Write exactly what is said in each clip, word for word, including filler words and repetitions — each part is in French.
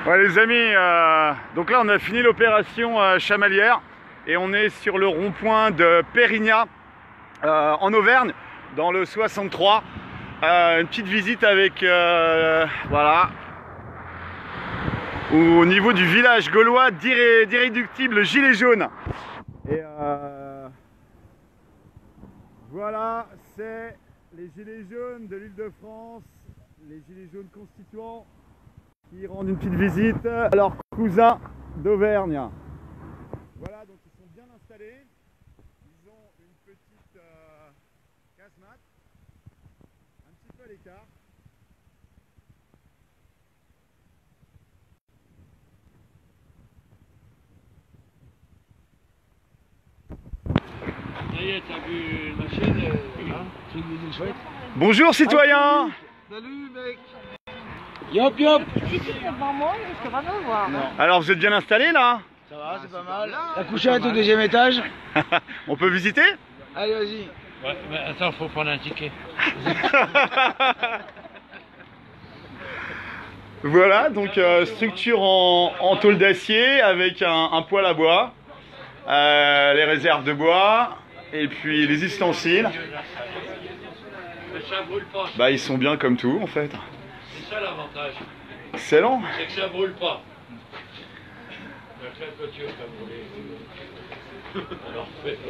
Ouais les amis, euh, donc là on a fini l'opération euh, Chamalières et on est sur le rond-point de Pérignat euh, en Auvergne dans le soixante-trois. Euh, une petite visite avec euh, voilà au niveau du village gaulois d'Irréductible Gilets jaunes. Et euh, voilà, c'est les Gilets jaunes de l'Île-de-France, les Gilets jaunes constituants qui rendent une petite visite à leurs cousins d'Auvergne. Voilà, donc ils sont bien installés. Ils ont une petite euh, casemate, un petit peu à l'écart. Ça y est, t'as vu ma chaîne, hein? C'est chouette. Bonjour citoyens. Salut mec. Yop yop. Alors vous êtes bien installés là? Ça va, c'est pas mal. La couchette au deuxième étage. On peut visiter? Allez vas-y. Ouais, mais attends, faut prendre un ticket. Voilà, donc euh, structure en, en tôle d'acier avec un, un poêle à bois, euh, les réserves de bois et puis les ustensiles. Ça brûle pas. Bah ils sont bien comme tout en fait. C'est ça l'avantage. Excellent. C'est que ça brûle pas. La toiture qui a brûlé. Alors,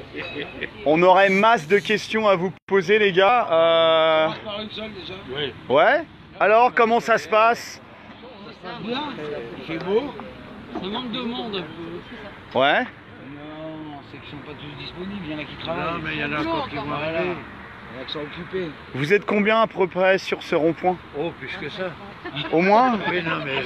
On aurait masse de questions à vous poser les gars. Euh... par une seule déjà. Oui. Ouais. Alors comment ça se passe? Ça se passe bien. Il fait beau. Ça manque de monde un peu. Ouais. Non, c'est qu'ils sont pas tous disponibles. Il y en a qui travaillent. Non, mais il y en a encore qui vont arriver. Il y en a qui sont occupés. Vous êtes combien à peu près sur ce rond-point? Oh, plus que ça. Au moins? Oui, non, mais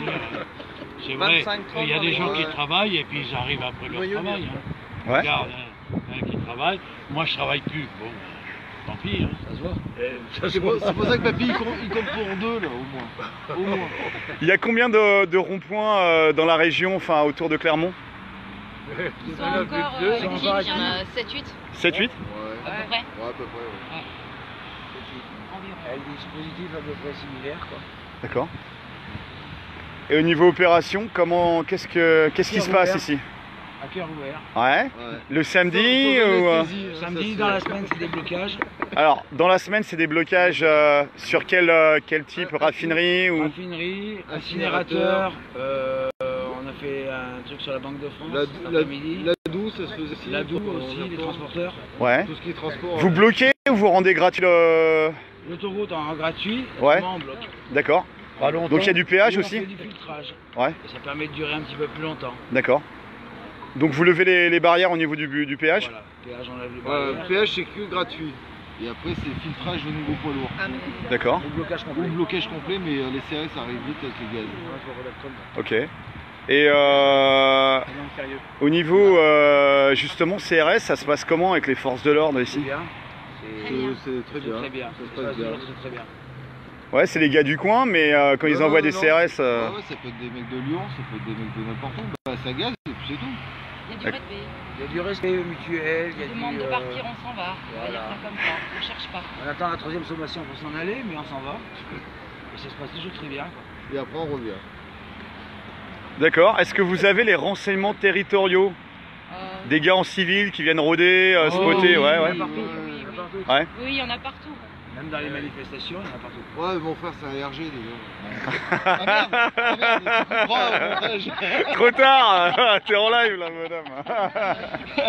c'est vrai, il y a des gens qui travaillent et puis ils arrivent après leur travail. Hein. Ouais. Regarde, hein, hein, qui travaillent. Moi, je travaille plus. Bon, tant pis, hein, ça se voit. Ça se C'est voit. pour, pour ça que papy il compte, il compte pour deux là au moins. Au moins. Il y a combien de, de ronds-points euh, dans la région, enfin autour de Clermont? Ils sont encore euh, actifs, il y en a sept huit sept huit? Ouais. à peu près. Ouais, à peu près. Ouais. Environ. Avec des dispositifs à peu près similaires, quoi. D'accord. Et au niveau opération, comment, qu'est-ce que, qu'est-ce qui se passe ici? À cœur ouvert. Ouais. Ouais. Le samedi Sans- sans ou, euh, anesthésie, hein, Samedi, ça, dans c'est- la semaine, c'est des blocages. Alors, dans la semaine, c'est des blocages euh, sur quel, euh, quel type? Raffinerie ou... Raffinerie, Incinérateur. incinérateur. Euh, on a fait un truc sur la Banque de France La, cet la, après-midi. la douce, ça se faisait aussi. La douce pour- aussi, pour- les transporteurs. Ouais. Tout ce qui est transport. Vous hein. bloquez ou vous rendez gratuit le... L'autoroute en gratuit, Ouais. moi, on bloque. D'accord. Pas longtemps. Donc il y a du péage Nous, on aussi? fait du filtrage. Ouais. Et ça permet de durer un petit peu plus longtemps. D'accord. Donc vous levez les, les barrières au niveau du, du péage? Voilà, péage, on lève les Ouais, barrières. le péage c'est que gratuit. Et après c'est filtrage au niveau poids lourd. D'accord. Au blocage Ou complet. blocage complet, mais euh, les C R S arrivent vite avec les gaz. Ok. Et euh, au niveau euh, justement C R S, ça se passe comment avec les forces de l'ordre C'est ici? bien. C'est bien. c'est très C'est bien. très bien. Ça se Ça passe se bien. passe toujours très très bien. Ouais, c'est les gars du coin, mais euh, quand ils Non, envoient non, des non. C R S... euh, Ah ouais, ça peut être des mecs de Lyon, ça peut être des mecs de n'importe où. Bah, ça gaz et puis c'est tout. Il y a du respect. Il y a du respect mutuel, il y a On du... demande de euh, partir, on s'en va. On va dire voilà. ça comme ça. On cherche pas. On attend la troisième sommation pour s'en aller, mais on s'en va. Et ça se passe toujours très bien, quoi. Et après on revient. D'accord. Est-ce que vous avez les renseignements territoriaux? Euh, Des gars en civil qui viennent rôder, euh, Oh, spotter? oui, Ouais, oui, ouais. oui, partout. Oui, oui. Partout. Ouais. Oui, il y en a partout. Même dans les manifestations, il y en a partout. Ouais, mon frère c'est un R G déjà. Ah merde, ah merde, tu comprends au montage. Trop tard. T'es en live là, madame.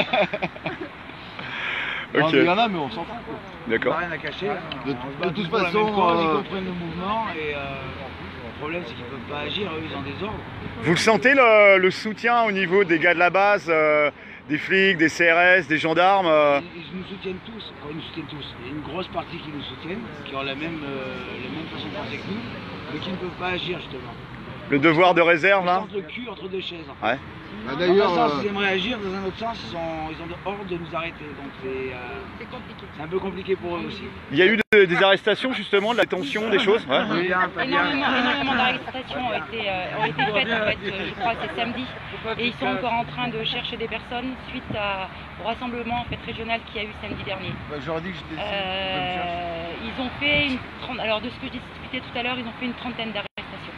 Non, Ok. mais il y en a, mais on s'en fout quoi. On n'a D'accord. rien à cacher. De- On se bat de toute tous pour la façon, même cause, euh, ils comprennent le mouvement et euh, le problème c'est qu'ils ne peuvent pas agir, eux ils ont des ordres. Vous le sentez le, le soutien au niveau des gars de la base, euh, des flics, des C R S, des gendarmes euh, Ils, ils nous soutiennent tous, enfin, ils nous soutiennent tous. Il y a une grosse partie qui nous soutiennent, qui ont la même, euh, la même façon de penser que nous, mais qui ne peuvent pas agir justement. le devoir de réserve Ils là? sentent le cul entre deux chaises. Ouais. Bah, Dans d'ailleurs, un sens, euh, ils aimeraient agir, dans un autre sens, ils, sont, ils ont hors de nous arrêter. Donc c'est euh, C'est compliqué. c'est un peu compliqué pour eux aussi. Il y a eu de- des arrestations justement, de la tension, des choses? Ouais. Oui, bien, pas bien. Énormément, énormément d'arrestations ont été, euh, ont été faites en fait, euh, je crois que c'est samedi. Et ils sont encore en train de chercher des personnes suite à, au rassemblement en fait, régional qu'il y a eu samedi dernier. bah, j'aurais dit que j'étais ici. Euh, ils ont fait une trente, alors de ce que j'ai discuté tout à l'heure, ils ont fait une trentaine d'arrestations.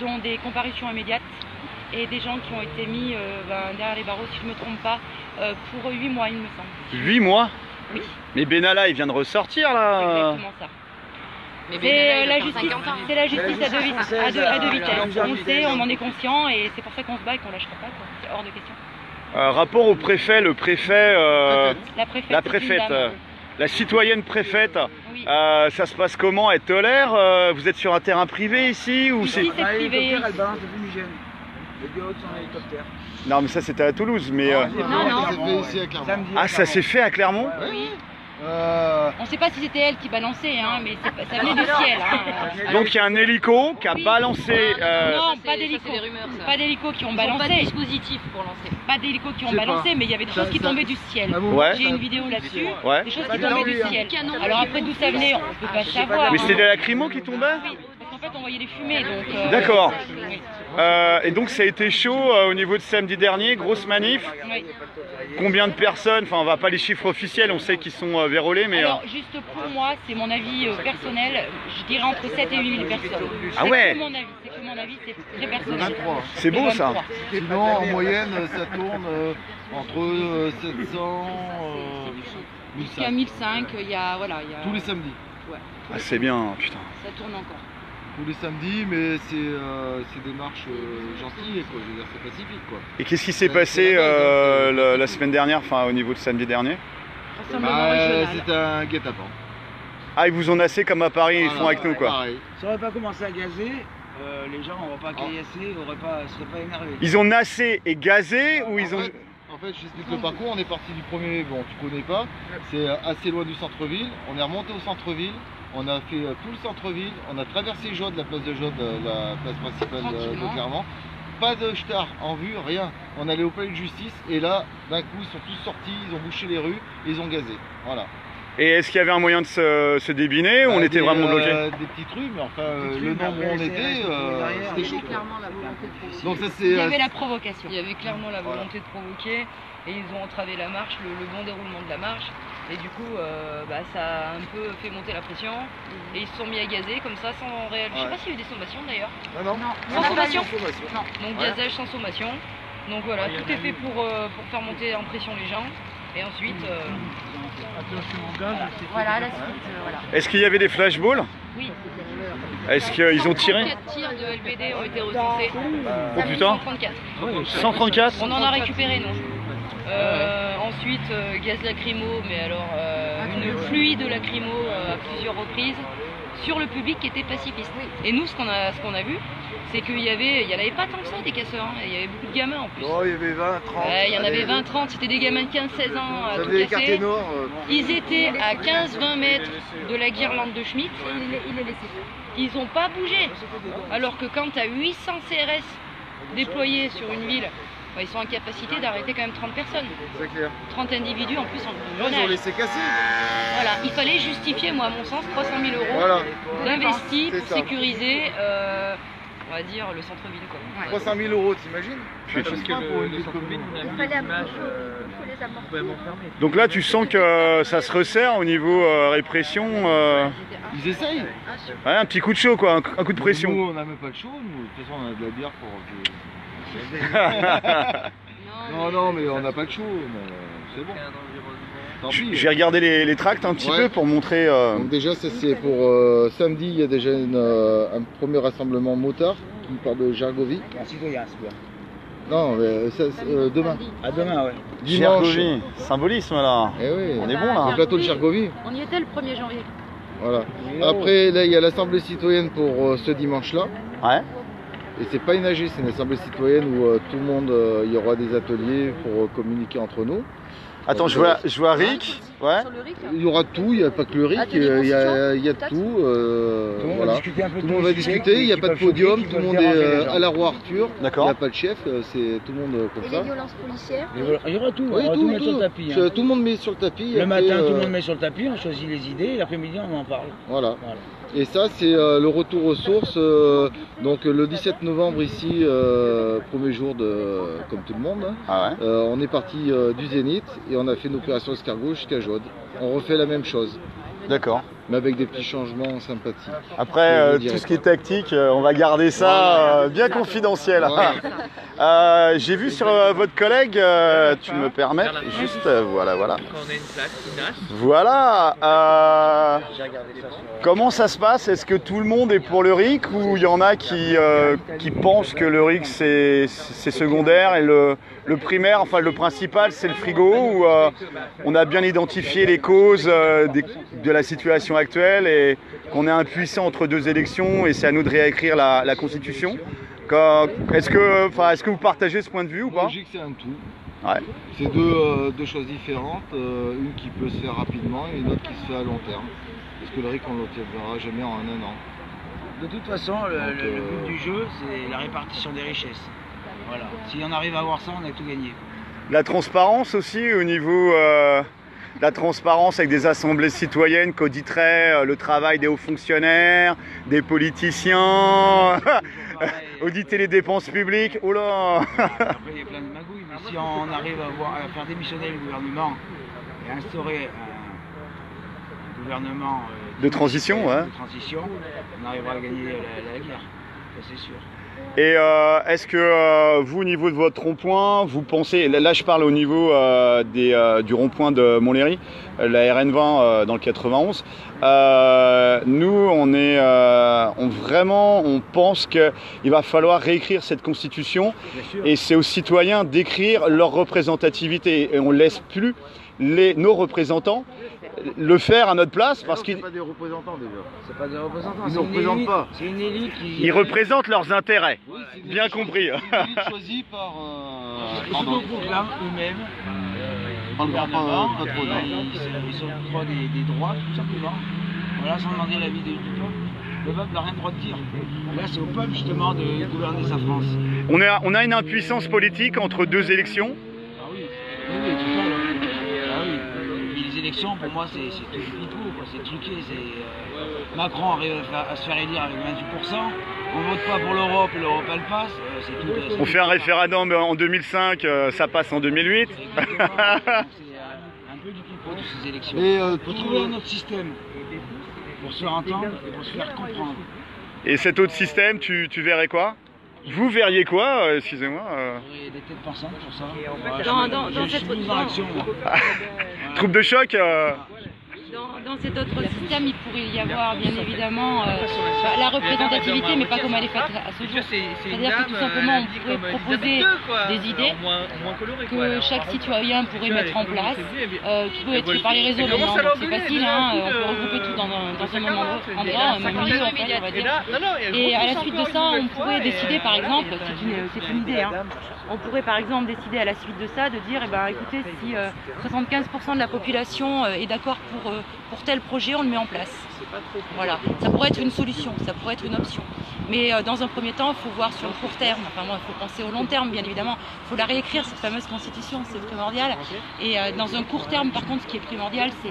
dont des comparutions immédiates et des gens qui ont été mis euh, ben, derrière les barreaux, si je ne me trompe pas, euh, pour huit mois, il me semble. huit mois? Oui. Mais Benalla, il vient de ressortir C'est là. exactement ça. C'est la justice, c'est la justice à deux, vis- à deux, à deux vitesses. On le sait, on en est conscient et c'est pour ça qu'on se bat et qu'on ne lâchera pas. C'est hors de question. Euh, rapport au préfet, le préfet, euh, La préfète, la c'est une préfète, dame. euh, la citoyenne préfète, Oui. euh, ça se passe comment? Elle tolère? euh, Vous êtes sur un terrain privé ici ou Ici, c'est... c'est privé. L'hélicoptère, elle balance le fumigène. Le bio de son hélicoptère. Non mais ça c'était à Toulouse, mais... euh, Non, non. Ça s'est fait ici à Clermont. Samedi, Ah, ça s'est fait à Clermont? Oui. Euh, On ne sait pas si c'était elle qui balançait, hein, mais c'est pas- ça venait du ciel. Hein. Donc il y a un hélico qui a Oui. balancé... euh, Non, Ça, pas c'est- d'hélico. ça, c'est des rumeurs, ça. Pas d'hélico qui ont Ils ont pas de balancé. dispositif pour lancer. Pas d'hélico qui Je ont sais balancé, pas. mais il y avait des Ça- choses qui ça- tombaient du ciel. à un moment, Ouais. J'ai une vidéo là-dessus. Ouais. Des choses Pas qui de tombaient du canon, ciel. canon, Alors après d'où ça venait, on ne peut pas savoir. Mais c'était hein. des lacrymos qui tombaient? Oui, parce qu'en fait on voyait les fumées. donc. euh, D'accord. oui. Euh, et donc ça a été chaud euh, au niveau de samedi dernier, grosse manif. Oui. Combien de personnes? Enfin on va pas les chiffres officiels, on sait qu'ils sont euh, vérolés, mais... euh, Alors juste pour moi, c'est mon avis euh, personnel, je dirais entre sept et huit mille personnes. Ah ouais. C'est que mon avis, c'est que mon avis, c'est très personnel. vingt-trois. C'est beau ça. vingt-trois. Sinon, en moyenne, ça tourne euh, entre euh, sept cents et mille Il y a cinq mille cinq, il y a voilà, il y a. tous les samedis. Ouais, Ah, c'est bien, putain. ça tourne encore. Tous les samedis, mais c'est euh, c'est des marches euh, gentilles, quoi. Je veux dire, c'est pacifique, quoi. Et qu'est-ce qui s'est Ouais, passé c'est la base, euh, hein, la, c'est- la semaine dernière, enfin au niveau de samedi dernier? Rassemblement Bah, régional. c'est un guet-apens. Ah, ils vous ont nassé comme à Paris, ils Voilà, font avec nous quoi. Pareil. Ça aurait pas commencé à gazer, euh, les gens n'auraient pas caillasser, n'auraient pas, seraient pas énervés. Ils ont nassé et gazé ou ils En ont... fait, en fait, j'explique le parcours. On est parti du premier, bon, tu connais pas, c'est assez loin du centre-ville. On est remonté au centre-ville. On a fait euh, tout le centre-ville. On a traversé Jaude, la place de Jaude, euh, la place principale de, de Tranquillement. Clermont. Pas de star en vue, rien. On allait au palais de justice et là, d'un coup, ils sont tous sortis, ils ont bouché les rues et ils ont gazé. Voilà. Et est-ce qu'il y avait un moyen de se, se débiner ou on Bah, était des, vraiment bloqué? euh, Des petits trucs, mais enfin, euh, Petits le trucs, nombre où après, on c'est était, resté euh, derrière. c'était Il y chaud. avait clairement la volonté de provoquer. Donc ça, Il c'est... y euh, avait la provocation. Il y avait clairement la volonté de provoquer et ils ont entravé la marche, le, le bon déroulement de la marche. Et du coup, euh, bah, ça a un peu fait monter la pression. Et ils se sont mis à gazer comme ça, sans réel. Je sais Ouais. pas s'il y a eu des sommations d'ailleurs. Ah non, Sans sommation. non. Donc Ouais. gazage sans sommation. Donc voilà, tout est fait pour, euh, pour faire monter en pression les gens. Et ensuite, euh, Voilà, la suite, euh, voilà. Est-ce qu'il y avait des flashballs? Oui. Est-ce qu'ils ont tiré? cent trente-quatre tirs de L B D ont été recensés. Oh putain. cent trente-quatre. cent trente-quatre? On en a récupéré, non. Euh, ensuite, euh, gaz lacrymo, mais alors euh, une pluie de lacrymo euh, à plusieurs reprises sur le public qui était pacifiste. Et nous, ce qu'on a, ce qu'on a vu, c'est qu'il y avait, il y en avait pas tant que ça des casseurs. Hein. Il y avait beaucoup de gamins en plus. Oh, il y avait vingt, trente. Ouais, il y en avait allez. vingt, trente. C'était des gamins de quinze, seize ans à Ça tout avait les quartiers casser. nord. euh, Ils étaient à quinze, vingt mètres de la guirlande de Schmitt. Ils n'ont pas bougé. Alors que quand tu as huit cents C R S déployés sur une ville, bah, ils sont en capacité d'arrêter quand même trente personnes. C'est clair. trente individus en plus en Ils jeune ont âge. laissé casser. Voilà, il fallait justifier, moi, à mon sens, trois cent mille euros Voilà. d'investis C'est pour ça. sécuriser, euh, on va dire, le centre-ville. quoi. trois cent mille euros, t'imagines? Putain. Parce que pour une ville comme nous. Donc là tu sens que euh, ça se resserre au niveau euh, répression. euh, Ils essayent. Ouais, un petit coup de chaud quoi, un, un coup de pression. Nous, on n'a même pas de chaud. Nous, de toute façon, on a de la bière pour. Non, non, mais on n'a pas de chaud. mais, euh, C'est bon. Tant pis. J'ai regardé les, les tracts un petit Ouais. peu pour montrer. euh, Donc déjà, ça c'est pour euh, samedi. Il y a déjà une, euh, un premier rassemblement motard qui part de Gergovie. Merci Goyas, quoi. Non, mais ça, c'est, euh, demain. À demain, ouais. Dimanche. Gergovie, symbolisme là. Eh oui. On est bon là. Le plateau de Gergovie. On y était le premier janvier. Voilà. Après, là, il y a l'assemblée citoyenne pour euh, ce dimanche-là. Ouais. Et c'est pas une A G, c'est une assemblée citoyenne où euh, tout le monde, euh, il y aura des ateliers pour euh, communiquer entre nous. Attends, je vois, je vois Rick. Ouais. Sur le R I C, Il y aura tout, il n'y a pas que le R I C, Atelier euh, il y a, constituant, il y a de peut-être tout. euh, Tout le monde voilà. va discuter un peu Tout le monde va les sujets discuter, il n'y a qui pas de peuvent choquer, podium, qui tout le peuvent monde est déranger les euh, gens. à la roi Arthur. Il n'y D'accord. a pas de chef, euh, c'est tout le monde euh, comme Et ça. les violences policières Il y aura- il y aura tout, on Oui, va tout, tout, mettre sur tout. le tapis. C'est- hein. Tout le monde met sur le tapis. Le après, matin, tout euh, le monde met sur le tapis, on choisit les idées, et l'après-midi, on en parle. Voilà. Voilà. Et ça, c'est euh, le retour aux sources. euh, donc euh, le dix-sept novembre ici, euh, premier jour de, comme tout le monde. hein. Ah ouais. Euh, on est parti euh, du Zénith et on a fait une opération escargot jusqu'à Jaude. On refait la même chose. D'accord. Mais avec des petits changements sympathiques. Après, euh, tout ce qui est tactique, euh, on va garder ça euh, bien confidentiel. Ouais. Euh, J'ai vu sur euh, votre collègue, euh, tu me permets, juste, euh, voilà, voilà. On a une plaque qui nage. Voilà. Euh, comment ça se passe? Est-ce que tout le monde est pour le R I C ou il y en a qui, euh, qui pensent que le R I C c'est secondaire et le, le primaire, enfin le principal, c'est le frigo, ou euh, on a bien identifié les causes euh, des, de la situation actuelle et qu'on est impuissant entre deux élections et c'est à nous de réécrire la, la Constitution? Est-ce que, enfin, est-ce que vous partagez ce point de vue ou pas? Logique, c'est un tout. Ouais. C'est deux, euh, deux choses différentes, euh, une qui peut se faire rapidement et une autre qui se fait à long terme. Parce que le R I C, on ne l'obtiendra jamais en un an. De toute façon, le, Donc, le- le euh, but du jeu, c'est la répartition des richesses. Voilà. Si on arrive à avoir ça, on a tout gagné. La transparence aussi au niveau euh, la transparence avec des assemblées citoyennes qui auditeraient euh, le travail des hauts fonctionnaires, des politiciens, auditer les dépenses publiques. Oh là. Après, il y a plein de magouilles, mais si on arrive à, voir, à faire démissionner le gouvernement et instaurer un, un gouvernement euh, De transition, ouais. de transition, on arrivera à gagner la, la guerre, ça c'est sûr. Et euh, est-ce que euh, vous, au niveau de votre rond-point, vous pensez, là je parle au niveau euh, des, euh, du rond-point de Montlhéry, la R N vingt euh, dans le quatre-vingt-onze, euh, nous on est euh, on, vraiment on pense qu'il va falloir réécrire cette constitution et c'est aux citoyens d'écrire leur représentativité et on ne laisse plus les, nos représentants le faire à notre place parce qu'ils pas des représentants déjà. C'est pas des représentants, Ils c'est ne une représentent élite- pas. C'est une élite qui... ils représentent leurs intérêts. Oui, c'est une Bien élite compris. choisie- C'est une élite choisie par. Euh, Ils pardon. se proclament eux-mêmes euh, Par le gouvernement, grand patronat. et ils se- ils s'octroient des, des droits tout simplement. Voilà, sans demander l'avis du du peuple. Le peuple n'a rien le droit de dire. Là, c'est au peuple justement de gouverner sa France. On a, on a une impuissance politique entre deux élections. Ah oui, oui, oui, total. Ah oui. Et les élections, pour moi, c'est c'est tout du pipeau, quoi. C'est truqué. c'est, euh, Macron arrive à, faire- à se faire élire avec vingt-huit pour cent. On vote pas pour l'Europe et l'Europe elle passe. Euh, c'est tout. euh, On c'est fait un tout. référendum en deux mille cinq, euh, ça passe en deux mille huit. Exactement. Donc, c'est euh, un peu du pipeau toutes ces élections. Mais euh, Il faut tout- trouver un autre système pour se faire entendre et pour se faire comprendre. Et cet autre système, tu, tu verrais quoi? Vous verriez quoi, euh, excusez-moi euh, Il y a des têtes pensantes pour ça. Dans- dans- dans je cette- suis mis dans dans- l'action, moi. Troupe de choc euh, Dans, dans cet autre système, il pourrait y avoir bien évidemment euh, bah, la représentativité, mais pas comme elle est faite à ce jour. C'est-à-dire que tout simplement, on pourrait proposer des idées que chaque citoyen pourrait mettre en place. Euh, tout peut être fait par les réseaux maintenant, donc c'est facile, hein, on peut regrouper tout dans un, dans un même endroit, un même lieu, en fait, on va dire. Et à la suite de ça, on pourrait décider, par exemple, c'est une, c'est une idée, hein, on pourrait par exemple décider à la suite de ça de dire, eh ben, écoutez, si euh, soixante-quinze pour cent de la population euh, est d'accord pour, euh, pour tel projet, on le met en place. Voilà, ça pourrait être une solution, ça pourrait être une option. Mais euh, dans un premier temps, il faut voir sur le court terme, enfin moi, il faut penser au long terme, bien évidemment. Il faut la réécrire, cette fameuse constitution, c'est primordial. Et euh, dans un court terme, par contre, ce qui est primordial, c'est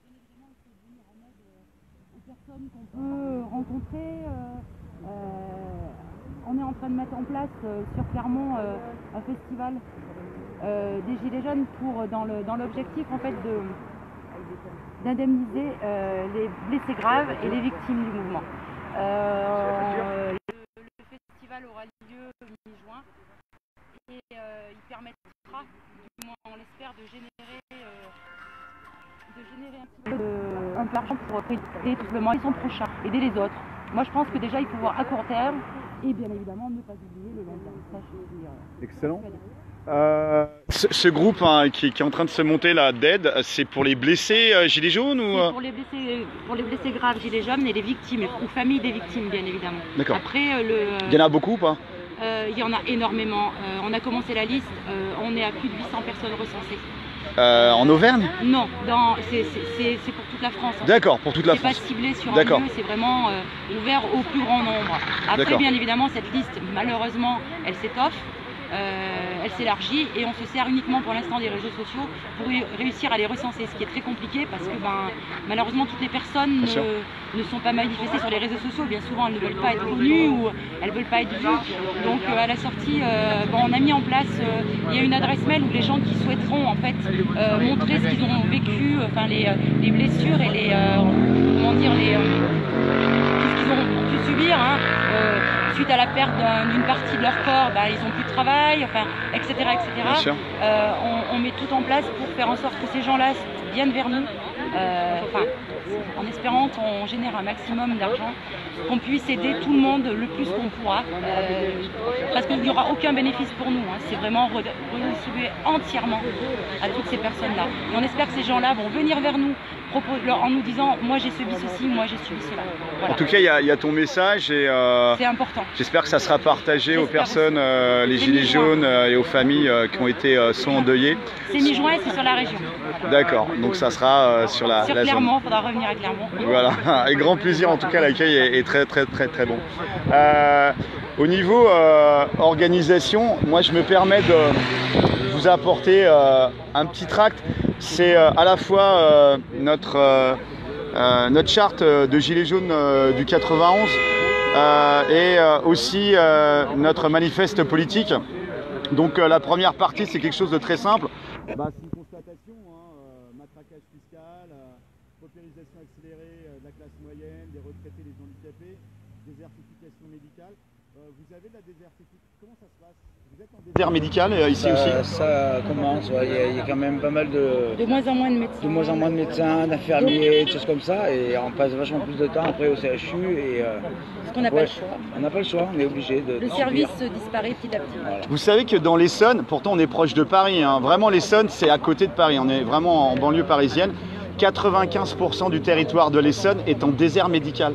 aux personnes qu'on peut rencontrer. Euh, euh, on est en train de mettre en place euh, sur Clermont euh, un festival euh, des Gilets jaunes pour, dans le dans l'objectif en fait de d'indemniser euh, les blessés graves et les victimes du mouvement. Euh, le, le festival aura lieu mi-juin et euh, il permettra, du moins on l'espère, de générer, euh, de générer un petit peu de, un peu d'argent pour aider tout simplement les son prochains, aider les autres. Moi je pense que déjà il faut voir à court terme et bien évidemment ne pas oublier le long terme. Ça, je suis, euh, Excellent. Euh, ce, ce groupe hein, qui, qui est en train de se monter là, D E D, c'est pour les blessés euh, gilets jaunes ou C'est euh pour les blessés, pour les blessés graves, gilets jaunes et les victimes, ou familles des victimes bien évidemment. D'accord. Après, euh, le, Il y en a beaucoup ou pas? euh, il y en a énormément. Euh, on a commencé la liste, euh, on est à plus de huit cents personnes recensées. euh, En Auvergne? Non, dans- c'est c'est- c'est- c'est pour toute la France. en fait. D'accord, pour toute la C'est pas France. ciblé sur un D'accord. lieu, c'est vraiment euh, ouvert au plus grand nombre. Après, D'accord. bien évidemment, cette liste, malheureusement, elle s'étoffe. euh, elle s'élargit et on se sert uniquement pour l'instant des réseaux sociaux pour réussir à les recenser, ce qui est très compliqué parce que ben, malheureusement toutes les personnes ne, ne sont pas manifestées sur les réseaux sociaux. Bien souvent elles ne veulent pas être connues ou elles ne veulent pas être vues. Donc euh, à la sortie, euh, bon, on a mis en place, euh, il y a une adresse mail où les gens qui souhaiteront en fait euh, montrer ce qu'ils ont vécu, enfin les, les blessures et les, euh, comment dire, les, euh, tout ce qu'ils ont pu subir. Hein, euh, suite à la perte d'une partie de leur corps, bah, ils n'ont plus de travail, enfin, et cetera et cetera. Euh, on, on met tout en place pour faire en sorte que ces gens-là viennent vers nous, euh, enfin, en espérant qu'on génère un maximum d'argent, qu'on puisse aider tout le monde le plus qu'on pourra, euh, parce qu'il n'y aura aucun bénéfice pour nous, hein. C'est vraiment redistribué entièrement à toutes ces personnes-là. Et on espère que ces gens-là vont venir vers nous en nous disant « moi j'ai subi ceci, moi j'ai subi cela ». Voilà. En tout cas, il y, y a ton message et euh, c'est important. J'espère que ça sera partagé aux personnes, euh, les gilets jaunes euh, et aux familles euh, qui ont été euh, soit endeuillées. C'est mi-juin et c'est sur la région. D'accord, donc ça sera euh, sur la, sur la Clermont, zone. Il faudra revenir à Clermont. Voilà, avec grand plaisir, en tout cas l'accueil est, est très très très très bon. Euh, au niveau euh, organisation, moi je me permets de vous apporter euh, un petit tract. C'est euh, à la fois euh, notre, euh, euh, notre charte de Gilets jaunes euh, du quatre-vingt-onze euh, et euh, aussi euh, notre manifeste politique. Donc euh, la première partie, c'est quelque chose de très simple. Bah, c'est une constatation, hein, euh, matraquage fiscal, euh, paupérisation accélérée euh, de la classe moyenne, des retraités, des handicapés, désertification médicale. Euh, vous avez de la désertification, comment ça se passe? Vous êtes en désert médical euh, ici ça, aussi? Ça commence, ouais. il, y a, il y a quand même pas mal de... De moins en moins de médecins. De moins en moins de médecins, d'infirmiers, de choses comme ça, et on passe vachement plus de temps après au C H U. Et, euh, Parce qu'on n'a ouais, pas le choix. On n'a pas le choix, on est obligé de... Le service disparaît petit à petit. Voilà. Vous savez que dans l'Essonne, pourtant on est proche de Paris, hein, vraiment l'Essonne c'est à côté de Paris, on est vraiment en banlieue parisienne, quatre-vingt-quinze pour cent du territoire de l'Essonne est en désert médical.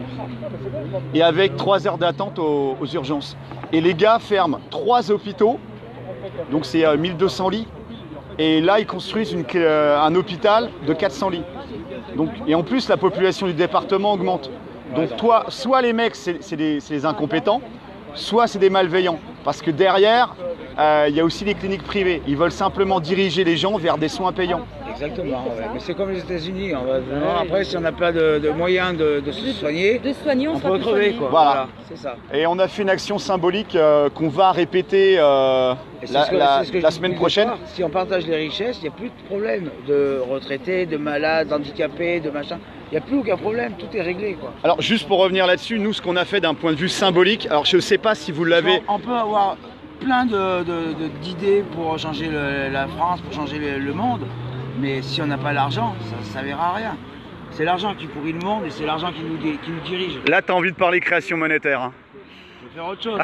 Et avec trois heures d'attente aux, aux urgences. Et les gars ferment trois hôpitaux, donc c'est euh, mille deux cents lits, et là ils construisent une, euh, un hôpital de quatre cents lits. Donc, et en plus la population du département augmente. Donc toi, soit les mecs c'est des, des incompétents, soit c'est des malveillants. Parce que derrière, il euh, y a aussi les cliniques privées. Ils veulent simplement diriger les gens vers des soins payants. Exactement, ouais. Mais c'est comme les États-Unis. Après, si on n'a pas de, de moyens de, de se soigner, de soigner on, on peut crever. Quoi. Voilà, voilà c'est ça. Et on a fait une action symbolique euh, qu'on va répéter euh, la, que, la, ce que la semaine prochaine. Départ. Si on partage les richesses, il n'y a plus de problème de retraités, de malades, d'handicapés, de machin. Il n'y a plus aucun problème, tout est réglé. Quoi. Alors juste pour revenir là-dessus, nous ce qu'on a fait d'un point de vue symbolique, alors je ne sais pas si vous l'avez... On peut avoir plein d'idées pour changer le, la France, pour changer le, le monde, mais si on n'a pas l'argent, ça ne servira à rien. C'est l'argent qui pourrit le monde et c'est l'argent qui nous, qui nous dirige. Là, tu as envie de parler création monétaire. Hein. On peut faire autre chose.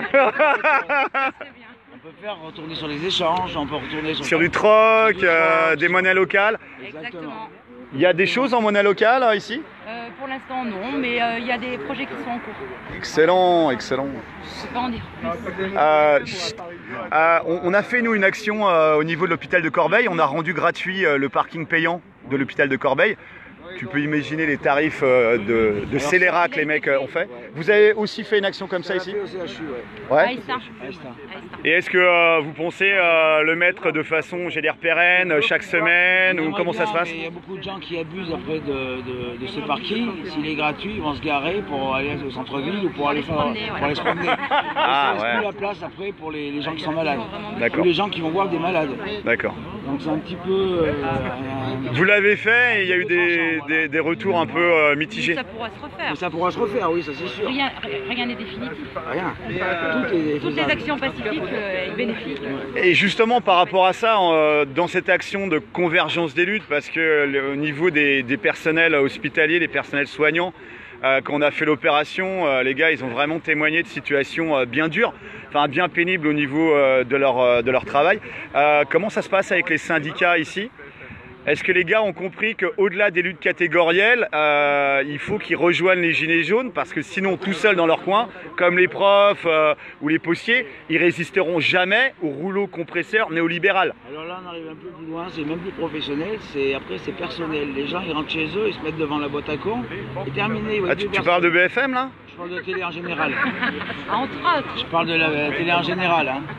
On peut faire retourner sur les échanges, on peut retourner sur, sur du troc, du euh, troc des monnaies locales. Exactement. Il y a des choses en monnaie locale euh, ici? euh, Pour l'instant non, mais euh, il y a des projets qui sont en cours. Excellent, excellent. Je ne peux pas en dire plus. Euh, euh, on, on a fait nous une action euh, au niveau de l'hôpital de Corbeil. On a rendu gratuit euh, le parking payant de l'hôpital de Corbeil. Tu peux imaginer les tarifs euh, de, de scélérat que les mecs euh, ont fait. Vous avez aussi fait une action comme ça ici? Ouais. Et est-ce que euh, vous pensez euh, le mettre de façon, j'ai dire, pérenne, chaque semaine, ou comment ça se passe? Il y a beaucoup de gens qui abusent après de, de, de ce parking. S'il est gratuit, ils vont se garer pour aller au centre-ville ou pour aller, faire, promener, pour ouais. aller se promener. Ah, ça laisse ouais. plus la place après pour les, les gens qui sont malades. D'accord. Ou les gens qui vont voir des malades. D'accord. Donc c'est un petit peu... Euh, vous l'avez fait et il y a eu des, des, des retours un peu euh, mitigés. Ça pourra se refaire. Mais ça pourra se refaire, oui, ça c'est sûr. Rien rien n'est définitif. Rien. Tout est Toutes les actions pacifiques euh, et bénéfiques. Et justement par rapport à ça, euh, dans cette action de convergence des luttes, parce que le, au niveau des, des personnels hospitaliers, des personnels soignants, euh, quand on a fait l'opération, euh, les gars ils ont vraiment témoigné de situations euh, bien dures, enfin bien pénibles au niveau euh, de, leur, euh, de leur travail. Euh, comment ça se passe avec les syndicats ici ? Est-ce que les gars ont compris qu'au-delà des luttes catégorielles, euh, il faut qu'ils rejoignent les gilets jaunes parce que sinon, tout seuls dans leur coin, comme les profs euh, ou les postiers, ils résisteront jamais au rouleau compresseur néolibéral. Alors là, on arrive un peu plus loin, c'est même plus professionnel, c'est après c'est personnel. Les gens, ils rentrent chez eux, ils se mettent devant la boîte à con et terminé. Ah, tu, tu parles de B F M là? Je parle de télé en général. Entre autres. Je parle de la télé en général. Hein.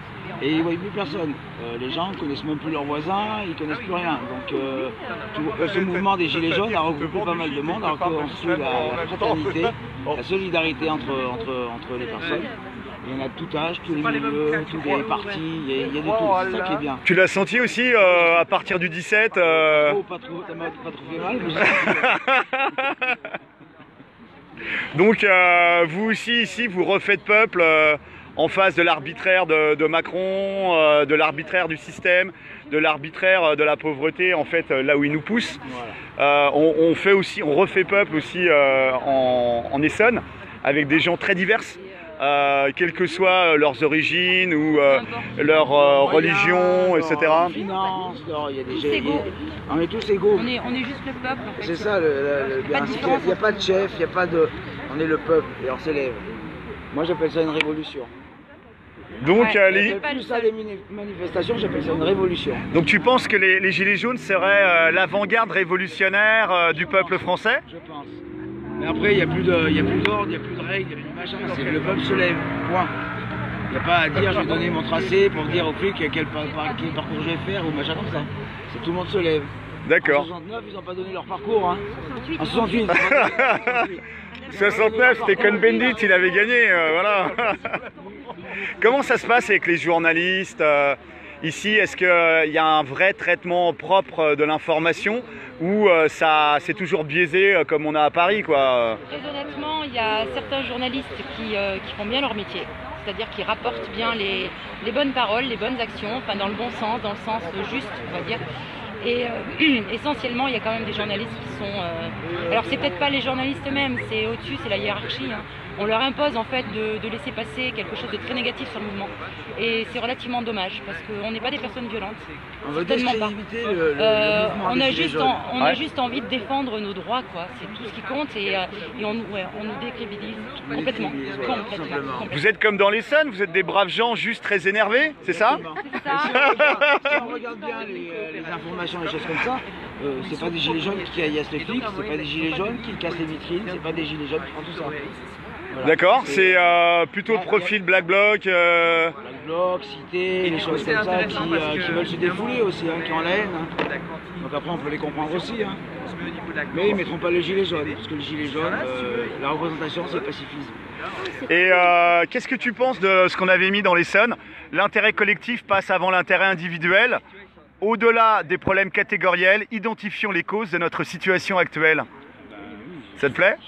et ils ne voient plus personne. Euh, les gens ne connaissent même plus leurs voisins, ils ne connaissent plus rien. Donc euh, tout, ce mouvement des Gilets jaunes a regroupé pas mal de monde, alors qu'on suit la, la fraternité, la solidarité entre, entre, entre les personnes. Il y en a de tout âge, tous les milieux, tous les partis, il y a, il y a de tout, c'est ça qui est bien. Tu l'as senti aussi euh, à partir du dix-sept euh... Oh, pas trop, ça m'a pas trop fait mal, mais Donc euh, vous aussi ici, vous refaites peuple euh, en face de l'arbitraire de, de Macron, euh, de l'arbitraire du système, de l'arbitraire de la pauvreté, en fait, là où il nous pousse. Voilà. Euh, on, on fait aussi, on refait peuple aussi euh, en, en Essonne, avec des gens très divers. Euh, quelles que soient leurs origines ou euh, leur euh, religion, et cetera. Finance, il y a des tous égaux. On est tous égaux. On est, on est juste le peuple en fait. C'est ça, le, le, le, il n'y a pas de chef, il n'y a pas de... On est le peuple et on s'élève. Moi j'appelle ça une révolution. Donc, ouais, euh, les... plus ça des manifestations, j'appelle ça une révolution. Donc tu penses que les, les Gilets jaunes seraient euh, l'avant-garde révolutionnaire euh, du peuple français? Je pense. Mais après, il n'y a plus d'ordre, il n'y a plus de règles, il n'y a plus de machin. C'est le peuple se lève, point. Il n'y a pas à dire je vais donner mon tracé pour dire aux flics quel, par, par, quel parcours je vais faire ou machin comme ça. C'est tout le monde se lève. D'accord. En soixante-neuf, ils n'ont pas donné leur parcours. Hein. En soixante-huit, ils n'ont pas donné. soixante-neuf, c'était Cohn-Bendit, il avait gagné, euh, voilà. Comment ça se passe avec les journalistes euh, ici? Est-ce qu'il euh, y a un vrai traitement propre de l'information ou euh, ça c'est toujours biaisé euh, comme on a à Paris, quoi? Très honnêtement, il y a certains journalistes qui, euh, qui font bien leur métier. C'est-à-dire qu'ils rapportent bien les, les bonnes paroles, les bonnes actions, enfin dans le bon sens, dans le sens juste, on va dire. Et euh, essentiellement, il y a quand même des journalistes qui sont... Euh... Alors c'est peut-être pas les journalistes eux-mêmes, c'est au-dessus, c'est la hiérarchie. Hein. On leur impose en fait de, de laisser passer quelque chose de très négatif sur le mouvement. Et c'est relativement dommage parce qu'on n'est pas des personnes violentes. On veut certainement pas. Le, le, euh, le on a juste, en, on ouais. a juste envie de défendre nos droits, quoi. C'est tout ce qui compte et, euh, et on, ouais, on nous décrédibilise complètement. Voilà, complètement, complètement. Vous êtes comme dans l'Essonne, vous êtes des braves gens juste très énervés, c'est ça? C'est ça. Si on regarde, si on regarde bien les, les informations, les choses comme ça, euh, c'est pas des gilets jaunes qui aillassent les flics, c'est pas des gilets jaunes qui cassent les vitrines, c'est pas des gilets jaunes qui font tout ça. Voilà. D'accord, c'est euh, plutôt profil Black Bloc. Euh... Black Bloc, Cité, les choses comme ça qui, euh, qui veulent se défouler aussi, hein, qui ont la haine. Hein. Donc après on peut les comprendre aussi. Hein. Mais ils ne mettront pas les gilets jaunes, parce que les gilets jaunes, euh, la représentation c'est le pacifisme. Et euh, qu'est-ce que tu penses de ce qu'on avait mis dans l'Essonne? L'intérêt collectif passe avant l'intérêt individuel. Au-delà des problèmes catégoriels, identifions les causes de notre situation actuelle. Ça te plaît?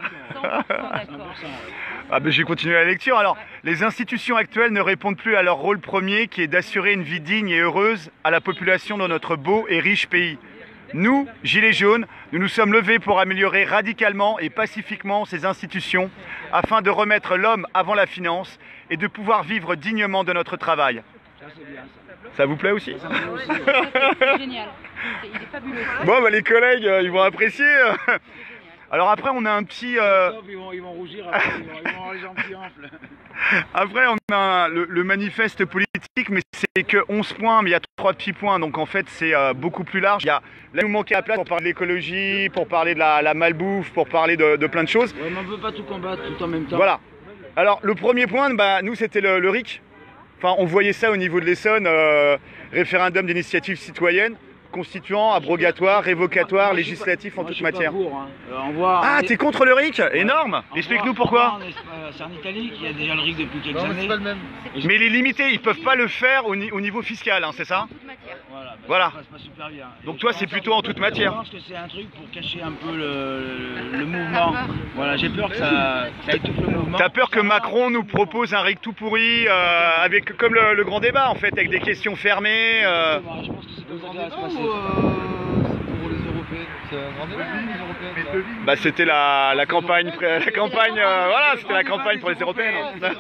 Ah ben, je vais continuer la lecture. Alors, les institutions actuelles ne répondent plus à leur rôle premier qui est d'assurer une vie digne et heureuse à la population de notre beau et riche pays. Nous, Gilets jaunes, nous nous sommes levés pour améliorer radicalement et pacifiquement ces institutions afin de remettre l'homme avant la finance et de pouvoir vivre dignement de notre travail. Ça vous plaît aussi? C'est génial. Il est fabuleux. Bon, bah, les collègues, euh, ils vont apprécier. Alors après, on a un petit... Euh... Ils, vont, ils vont rougir, après, ils, vont, ils vont avoir les jambes qui enflent. Après, on a un, le, le manifeste politique, mais c'est que onze points, mais il y a trois petits points, donc en fait, c'est euh, beaucoup plus large. Il y a, là, il nous manquait la place pour parler de l'écologie, pour parler de la, la malbouffe, pour parler de, de plein de choses. Ouais, mais on ne peut pas tout combattre tout en même temps. Voilà. Alors, le premier point, bah, nous, c'était le, le R I C. Enfin, on voyait ça au niveau de l'Essonne, euh, référendum d'initiative citoyenne. Constituant, abrogatoire, révocatoire, législatif en toute matière. Pour, hein. euh, on voit, ah, on t'es contre le R I C? Énorme. Explique-nous pourquoi. C'est en Italie qu'il y a déjà le R I C depuis quelques non, années. Pas le même. Mais il est limité, ils peuvent pas le faire au, ni au niveau fiscal, hein, c'est ça? Voilà. Bah, voilà. Ça passe pas super bien. Donc et toi, c'est plutôt en toute matière. Je pense que c'est un truc pour cacher un peu le, le, le mouvement. Voilà, j'ai peur que ça, ça étouffe le mouvement. T'as peur que Macron nous propose un R I C tout pourri, euh, avec comme le, le grand débat en fait, avec des questions fermées. Euh... Je pense que c'est comme ça que ça va se passer. Pour les Européens, c'est un grand débat pour les Européens. Bah c'était la, la campagne, la campagne, euh, voilà, c'était la campagne pour les Européennes.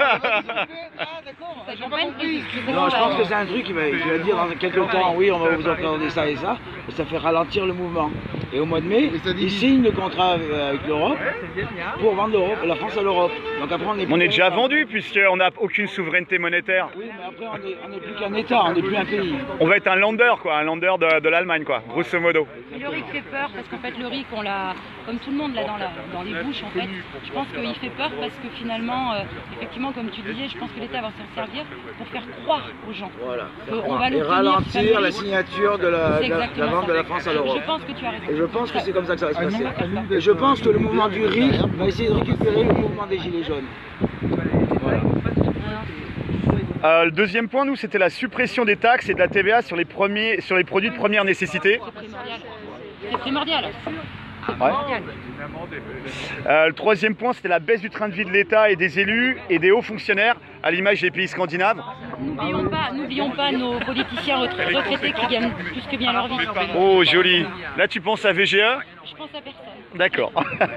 Non, je pense que c'est un truc qui va, qui va dire dans quelques temps, oui, on va vous accorder ça et ça, et ça fait ralentir le mouvement. Et au mois de mai, ils signent le contrat avec l'Europe pour vendre l'Europe, la France à l'Europe. Donc après, on est, on est déjà vendu puisqu'on n'a aucune souveraineté monétaire. Oui, mais après, on n'est plus qu'un État, on n'est plus un pays. On va être un lander, quoi, un lander de, de l'Allemagne, quoi, grosso modo. Et le R I C fait peur parce qu'en fait, le R I C, on l'a, comme tout le monde l'a dans, la, dans les bouches, en fait. Je pense qu'il fait peur parce que finalement, euh, effectivement, comme tu disais, je pense que l'État va s'en servir dire, pour faire croire aux gens. Voilà. On va et ralentir la signature de la, de la, la vente de la France à l'Europe. Je pense que tu as raison. Et je pense que c'est comme ça que ça va se passer. Et je pense que le mouvement du R I C va essayer de récupérer le mouvement des Gilets jaunes. Voilà. Euh, le deuxième point, nous, c'était la suppression des taxes et de la T V A sur les, premiers, sur les produits de première nécessité. C'est primordial. C'est primordial. Ouais. Euh, le troisième point, c'était la baisse du train de vie de l'État et des élus et des hauts fonctionnaires, à l'image des pays scandinaves. N'oublions pas, n'oublions pas nos politiciens retraités qui gagnent plus que bien leur vie. Oh, joli. Là, tu penses à V G E? Je pense à personne. D'accord.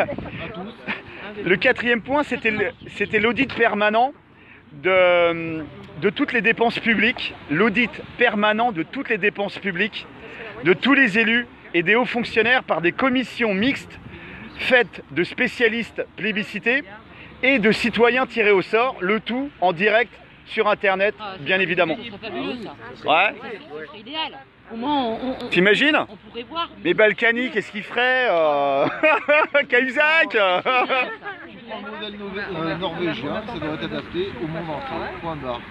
Le quatrième point, c'était l'audit permanent de, de toutes les dépenses publiques, l'audit permanent de toutes les dépenses publiques, de tous les élus et des hauts fonctionnaires par des commissions mixtes faites de spécialistes plébiscités et de citoyens tirés au sort, le tout en direct sur Internet, Ah, bien évidemment. Ce serait fabuleux, ça. Ouais. Ce serait idéal. Au moins, on, on, on, T'imagines? on pourrait voir. Mais Balkany, qu'est-ce qu'il ferait euh... Cahuzac. Tu prends le modèle nové- euh, norvégien, ça doit être adapté au monde entier, point barre.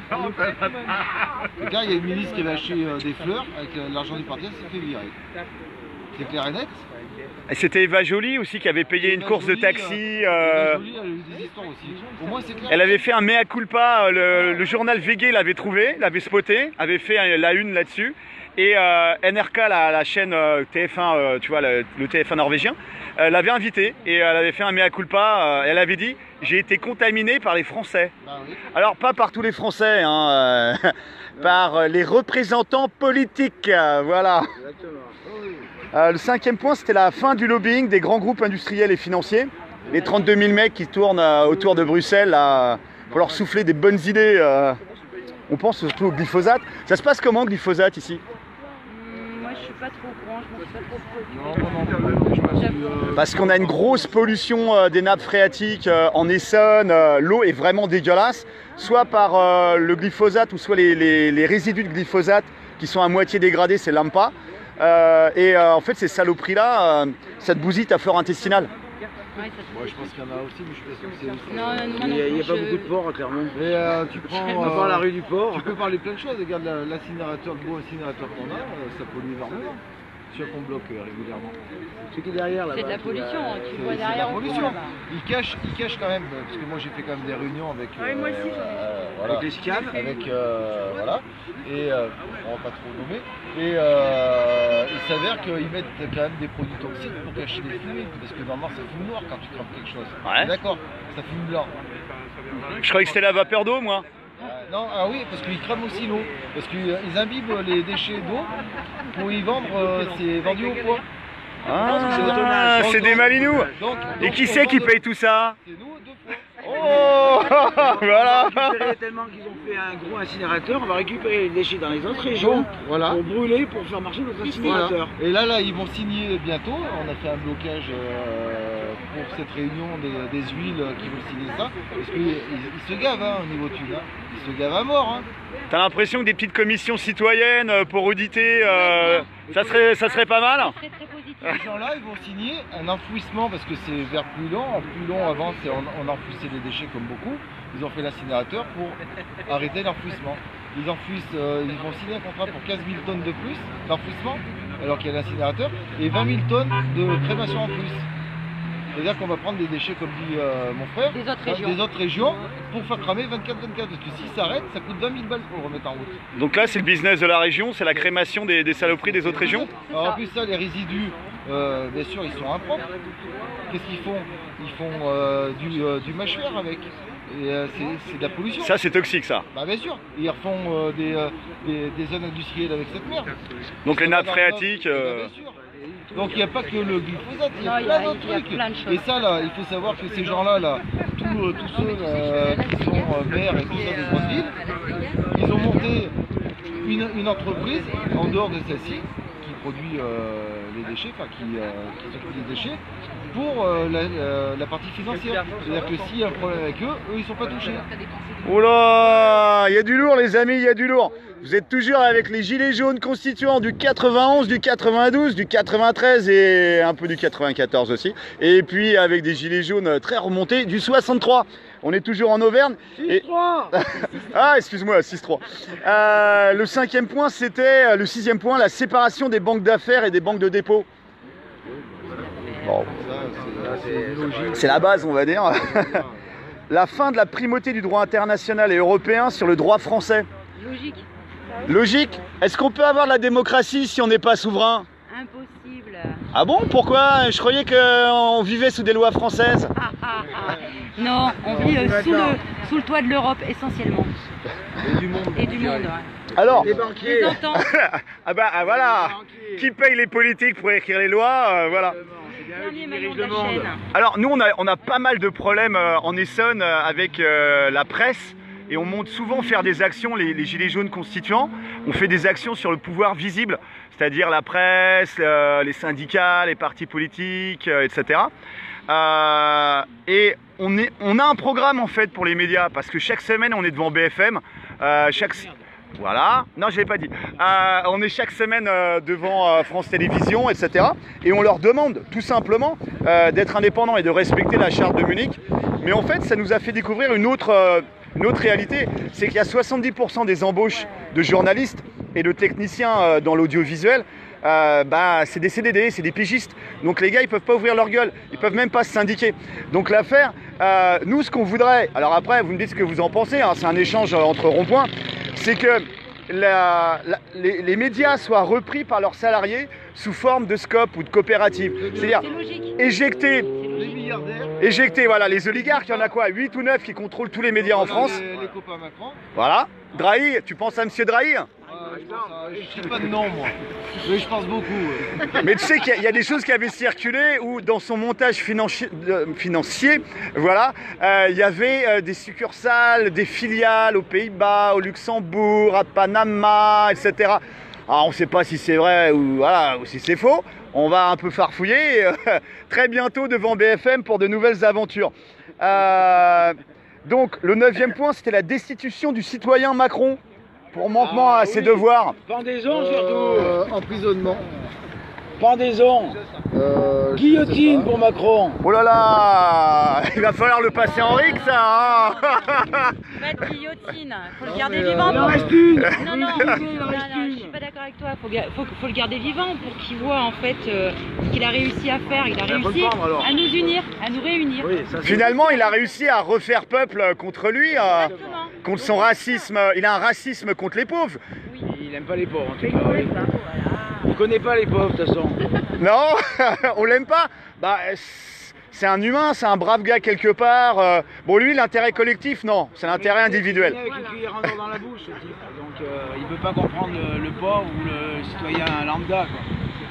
Le gars, il y a une ministre qui avait acheté euh, des fleurs avec euh, l'argent du parti, elle s'est fait virer. C'est clair et net. Et c'était Eva Joly aussi qui avait payé une Eva course de Joly, taxi. euh, euh, Eva Joly, elle a eu des histoires aussi. Au moins, c'est clair. Elle avait fait un mea culpa, euh, le, le journal V G l'avait trouvé, l'avait spoté, avait fait euh, la une là-dessus. Et euh, N R K, la, la chaîne euh, T F un, euh, tu vois, le, le T F un norvégien, euh, l'avait invitée et elle avait fait un mea culpa. Euh, elle avait dit « J'ai été contaminée par les Français Bah oui. ». Alors, pas par tous les Français, hein, euh, par les représentants politiques, euh, voilà. Euh, le cinquième point, c'était la fin du lobbying des grands groupes industriels et financiers. Les trente-deux mille mecs qui tournent euh, autour de Bruxelles là, pour leur souffler des bonnes idées. Euh, on pense surtout au glyphosate. Ça se passe comment, glyphosate, ici? Moi, je suis pas trop au courant, je m'en suis pas trop Non, moi non plus. Je me suis, euh, Parce qu'on a une grosse pollution euh, des nappes phréatiques euh, en Essonne. Euh, L'eau est vraiment dégueulasse, soit par euh, le glyphosate ou soit les, les, les résidus de glyphosate qui sont à moitié dégradés, c'est l'A M P A. Euh, et euh, en fait, ces saloperies-là, euh, ça te bousille ta flore intestinale. Ouais, ça te- Ouais, je pense qu'il y en a aussi, mais je suis pas sûr que c'est aussi. Non, non, moi Il non n'y a, il y a plus, pas je- beaucoup de ports à Clermont. Mais euh, tu prends. On va voir la euh, rue du port. Tu peux parler plein de choses. Regarde la- l'incinérateur, le beau incinérateur qu'on a, euh, ça pollue énormément. Celui qu'on bloque euh, régulièrement. Ce qui est derrière là-bas. C'est de la qui, pollution, euh, tu C'est vois c'est de la derrière. au fond, pollution. là-bas. Il cache, il cache quand même, parce que moi j'ai fait quand même des réunions avec. Ouais, moi aussi, j'en ai fait. euh, voilà, Avec les scans. avec euh, voilà, et euh, on va pas trop nommer. Et euh, il s'avère qu'ils mettent quand même des produits toxiques pour cacher les fumées, parce que normalement ça fume noir quand tu crames quelque chose. Ouais. D'accord, ça fume blanc. Je croyais que c'était la vapeur d'eau, moi. Euh, non, ah oui, parce qu'ils crament aussi l'eau, parce qu'ils imbibent les déchets d'eau pour y vendre, euh, c'est vendu au poids. Ah, c'est des malinous. Donc, Et donc, qui on c'est qui vend paye tout ça? de- C'est nous deux fois. Oh, voilà. On va récupérer tellement qu'ils ont fait un gros incinérateur, on va récupérer les déchets dans les autres régions Donc, voilà. pour brûler, pour faire marcher notre Voilà. incinérateur. Et là, là, ils vont signer bientôt. On a fait un blocage euh, pour cette réunion des, des huiles qui veulent signer ça. Parce qu'ils ils, ils se gavent hein, au niveau thune. Hein. Ils se gavent à mort. Hein. T'as l'impression que des petites commissions citoyennes euh, pour auditer, euh, ça, serait, ça serait pas mal? Très très positif. Ces gens-là, ils vont signer un enfouissement parce que c'est vers plus long. En plus long, avant, c'est on, on enfouissait les déchets comme beaucoup. Ils ont fait l'incinérateur pour arrêter l'enfouissement. Ils enfouissent, euh, ils vont signer un contrat pour quinze mille tonnes de plus d'enfouissement, alors qu'il y a l'incinérateur, et vingt mille tonnes de crémation en plus. C'est-à-dire qu'on va prendre des déchets, comme dit euh, mon frère, Des autres hein, régions. des autres régions pour faire cramer vingt-quatre vingt-quatre. Parce que s'ils s'arrêtent, ça coûte vingt mille balles pour le remettre en route. Donc là, c'est le business de la région, c'est la crémation des, des saloperies des autres régions. Alors en plus ça, les résidus, euh, bien sûr, ils sont impropres. Qu'est-ce qu'ils font Ils font euh, du, euh, du mâchoire avec. Et euh, c'est c'est de la pollution. Ça, c'est toxique, ça. Bah bien sûr. Ils refont euh, des, euh, des, des zones industrielles avec cette merde. Donc les Ça va nappes dans- phréatiques. Bah, euh, bien sûr. Donc il n'y a pas que le glyphosate, il y Non, a il y plein a- d'autres il y a trucs. plein de choses. Et ça là, il faut savoir que ces gens-là, là, tous, euh, tous ceux euh, qui sont euh, maires et tout ça des grosses villes, ils ont monté une, une entreprise en dehors de celle-ci qui produit euh, les déchets, enfin qui, euh, qui s'occupe des déchets, pour euh, la, la- la partie financière. C'est-à-dire que s'il y a un problème avec eux, eux ils sont pas touchés. Oh là, il y a du lourd, les amis, il y a du lourd. Vous êtes toujours avec les gilets jaunes constituants du quatre-vingt-onze, du quatre-vingt-douze, du quatre-vingt-treize et un peu du quatre-vingt-quatorze aussi. Et puis avec des gilets jaunes très remontés du soixante-trois. On est toujours en Auvergne. six trois. Ah, excuse-moi, six trois. Euh, le cinquième point, c'était le sixième point, la séparation des banques d'affaires et des banques de dépôt. Bon. C'est la base, on va dire. La fin de la primauté du droit international et européen sur le droit français. Logique. Logique. Est-ce qu'on peut avoir de la démocratie si on n'est pas souverain? Impossible. Ah bon? Pourquoi? Je croyais qu'on vivait sous des lois françaises. Ah, ah, ah. Non, on vit euh, sous, le, sous le toit de l'Europe essentiellement. Et du monde. Et du monde, ouais. Alors, Les banquiers. Les entends. ah bah ah, voilà. Qui paye les politiques pour écrire les lois? euh, Voilà. Dernier maillon de la chaîne. Alors nous on a, on a pas mal de problèmes euh, en Essonne euh, avec euh, la presse et on monte souvent faire des actions, les, les gilets jaunes constituants, on fait des actions sur le pouvoir visible, c'est-à-dire la presse, euh, les syndicats, les partis politiques, euh, et cetera. Euh, et on, est, on a un programme en fait pour les médias parce que chaque semaine on est devant B F M, euh, chaque... Voilà, non je l'ai pas dit. Euh, on est chaque semaine euh, devant euh, France Télévisions, et cetera. Et on leur demande tout simplement euh, d'être indépendants et de respecter la charte de Munich. Mais en fait, ça nous a fait découvrir une autre, euh, une autre réalité. C'est qu'il y a soixante-dix pour cent des embauches de journalistes et de techniciens euh, dans l'audiovisuel. Euh, bah, c'est des C D D, c'est des pigistes. Donc les gars, ils peuvent pas ouvrir leur gueule, ils peuvent même pas se syndiquer. Donc l'affaire, euh, nous ce qu'on voudrait, alors après vous me dites ce que vous en pensez, hein, c'est un échange entre ronds-points, c'est que la, la, les, les médias soient repris par leurs salariés sous forme de scope ou de coopérative. C'est-à-dire éjecter, Les milliardaires. éjecter, voilà, les oligarques, il y en a quoi, huit ou neuf qui contrôlent tous les médias en France. Les, les copains Macron. Voilà. Drahi, tu penses à monsieur Drahi? Euh, je pense à- je sais pas de nom moi. Mais je pense beaucoup. ouais. Mais tu sais qu'il y, a- il y a des choses qui avaient circulé où dans son montage financi- de- financier, voilà, euh, il y avait euh, des succursales, des filiales aux Pays-Bas, au Luxembourg, à Panama, et cetera. Alors on ne sait pas si c'est vrai ou, voilà, ou si c'est faux. On va un peu farfouiller euh, très bientôt devant B F M pour de nouvelles aventures. Euh, donc le neuvième point, c'était la destitution du citoyen Macron pour manquement Ah, à ses oui. devoirs. Pendaison surtout. Euh, emprisonnement. Pendaison. Euh, je sais Guillotine pas. pour Macron. Oh là là, il va falloir le passer en ric ça hein. Pas de guillotine, faut le Non, garder mais, euh, vivant. Il en pour- reste une. Non, non, non, Il en non, reste non, une. je suis pas d'accord avec toi. Faut, ga- faut, faut le garder vivant pour qu'il voit en fait euh, ce qu'il a réussi à faire. Il a faut le réussi prendre, alors. à nous unir, à nous réunir. Oui, ça c'est. Finalement, il a réussi à refaire peuple contre lui, euh, Exactement. contre son racisme. Il a un racisme contre les pauvres. Il aime pas les pauvres en tout cas. Oui. Il connaît pas les pauvres de toute façon. Non, on l'aime pas. Bah, c'est un humain, c'est un brave gars quelque part. euh. Bon, lui, l'intérêt collectif, non, c'est l'intérêt individuel. Il est avec une cuillère en or dans la bouche, ce type. Donc euh, il peut pas comprendre le, le pauvre ou le citoyen lambda, quoi.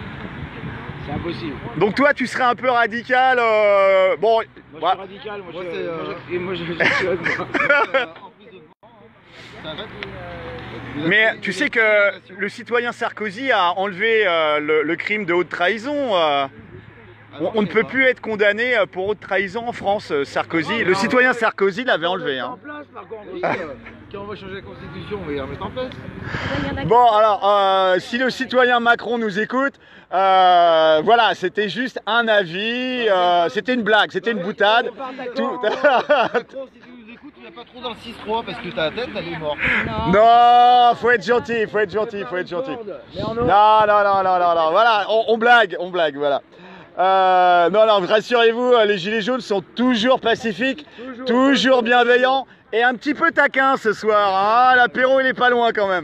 C'est impossible. Donc toi, tu serais un peu radical. euh, Bon, Moi je bah, suis radical, moi, Moi, je, c'est, euh, moi, je, et moi je, je suis avec moi. Euh, emprisonnement, ça arrête. mais tu sais que le citoyen Sarkozy a enlevé euh, le, le crime de haute trahison. euh. On, on ne peut plus être condamné pour haute trahison en France, euh, Sarkozy. Le citoyen Sarkozy l'avait enlevé. En Hein. place, par contre. Oui, euh, quand on va changer la constitution, on va y remettre en place. Bon, alors, euh, si le citoyen Macron nous écoute, euh, voilà, c'était juste un avis, euh, c'était une blague, c'était une boutade. Tout... Macron, si tu nous écoutes, tu viens pas trop dans le six trois parce que ta tête, elle est morte. Non. Non, faut être gentil, faut être gentil, faut être gentil. Mais en Non, or. non, non, non, non, non, voilà, on, on blague, on blague, voilà. Euh, non, non, rassurez-vous, les gilets jaunes sont toujours pacifiques, toujours, toujours bienveillants et un petit peu taquins ce soir. Hein. L'apéro, il est pas loin quand même.